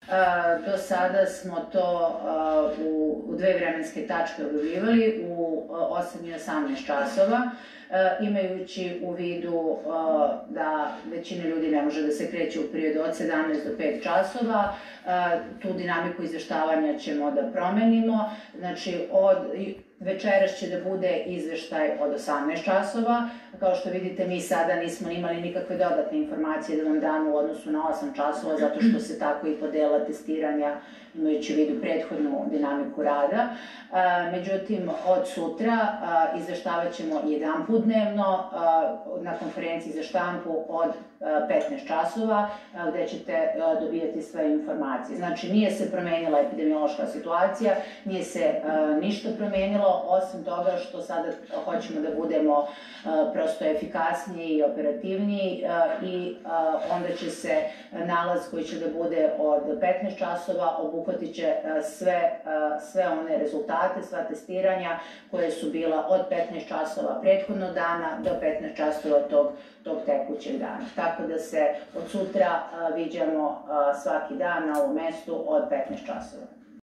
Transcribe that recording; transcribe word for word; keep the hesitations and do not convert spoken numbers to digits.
Do sada smo to u dve vremenske tačke objavljivali, u osam i osamnaest časova, imajući u vidu da većina ljudi ne može da se kreće u periodu od sedamnaest do pet časova. Tu dinamiku izveštavanja ćemo da promenimo. Znači, od večeras će da bude izveštaj od osamnaest časova. Kao što vidite, mi sada nismo imali nikakve dodatne informacije da vam damo u odnosu na osam časova, zato što se tako i podela testiranja, imajući u vidu prethodnu dinamiku rada. Međutim, od sutra izveštavat ćemo jedan put dnevno na konferenciji za štampu od petnaest časova, gde ćete dobijati sve informacije. Znači, nije se promenila epidemiološka situacija, nije se ništa promenilo, osim toga što sada hoćemo da budemo prosto efikasniji i operativniji i onda će se nalaz koji će da bude od petnaest časova obuhvatit će sve one rezultate, sva testiranja koje su bila od petnaest časova prethodnog dana do petnaest časova tog tekućeg dana. Tako da se od sutra viđamo svaki dan na ovom mestu od petnaest časova.